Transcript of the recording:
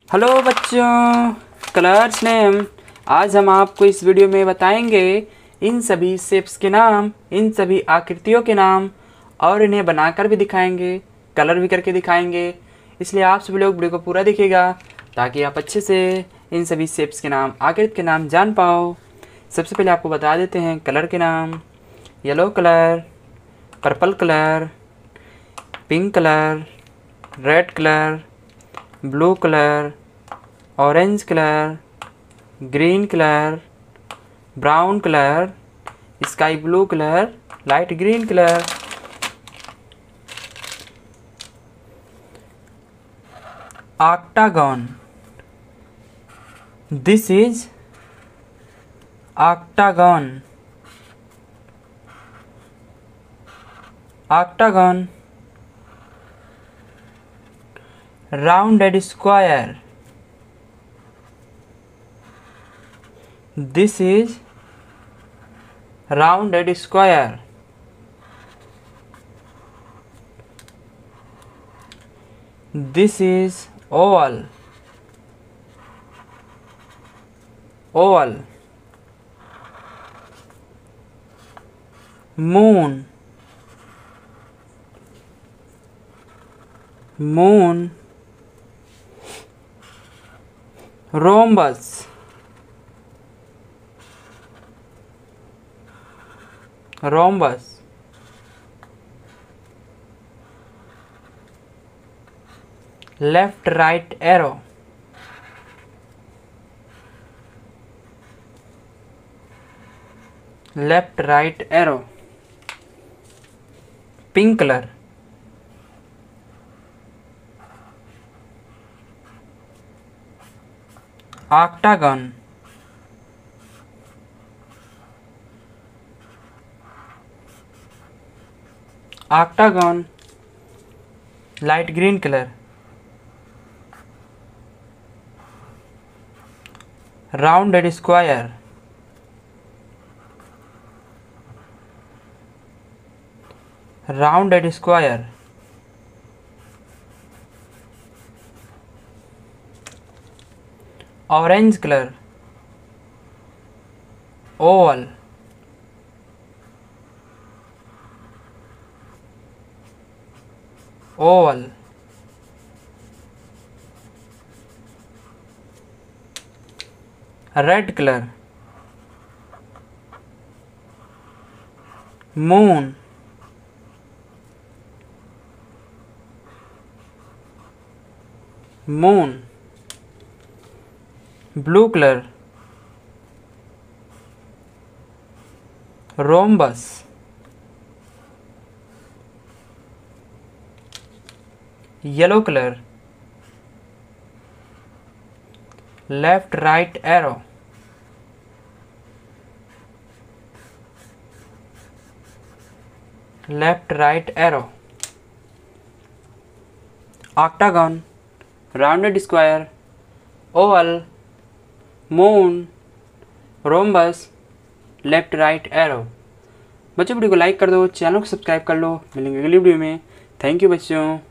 Hello बच्चों, colours name. आज हम आपको इस वीडियो में बताएंगे इन सभी शेप्स के नाम, इन सभी आकृतियों के नाम और इन्हें बनाकर भी दिखाएंगे, कलर भी करके दिखाएंगे। इसलिए आप सभी लोग वीडियो को पूरा देखिएगा ताकि आप अच्छे से इन सभी शेप्स के नाम, आकृति के नाम जान पाओ। सबसे पहले आपको बता देते हैं कलर के नाम। Yellow colour, purple colour, pink colour, red colour, blue colour, orange colour, green colour, brown colour, sky blue colour, light green colour. octagon, this is octagon. octagon, rounded square, this is rounded square. This is oval, oval. Moon, moon. Rhombus, rhombus. Left right arrow, left right arrow. Pink color, octagon, octagon. Light green color, rounded square, rounded square. Orange color, oval, oval. Red color, moon, moon. Blue color, rhombus. Yellow color, left right arrow. Left right arrow. Octagon, rounded square, oval, moon, rhombus, left right arrow. बच्चों video को like कर दो, channel को subscribe कर लो। मिलेंगे अगली video में। Thank you बच्चों।